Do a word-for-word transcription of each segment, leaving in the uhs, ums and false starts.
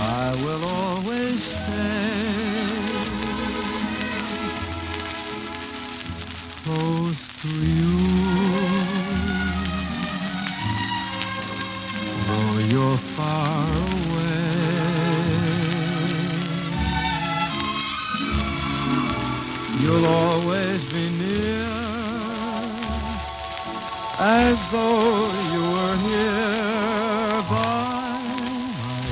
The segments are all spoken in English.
I will always stay close to you, though you're far away. You'll always be near, as though you were here by my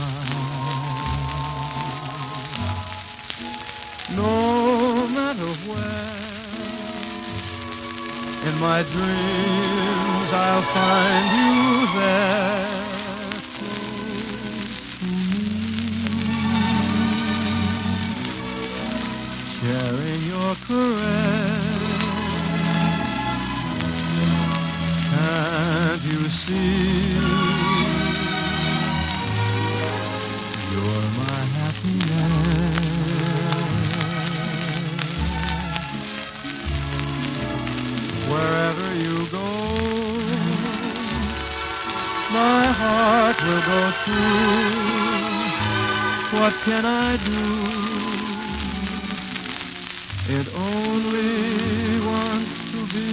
side. No matter where, in my dreams I'll find you there, close to me, sharing your caress. Can't you see, you're my happiness? Wherever you go, my heart will go too. What can I do? It only wants to be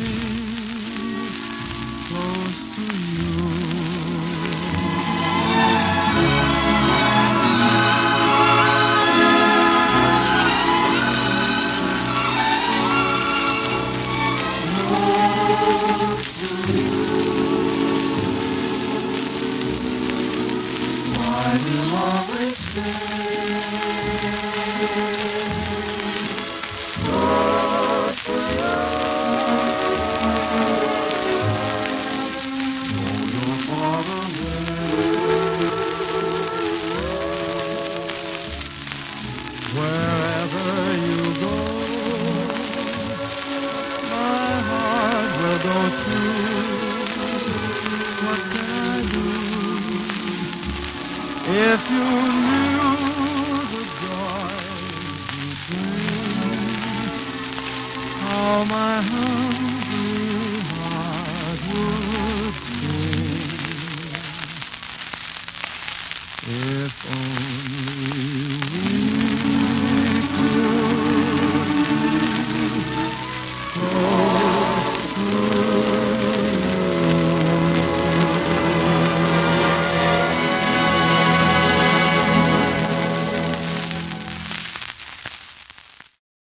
close to you. Close to you. Why do you always say close to you? Wherever you go, my heart will go too. What can I do? If you knew the joy you bring, how my hungry heart would sing. If only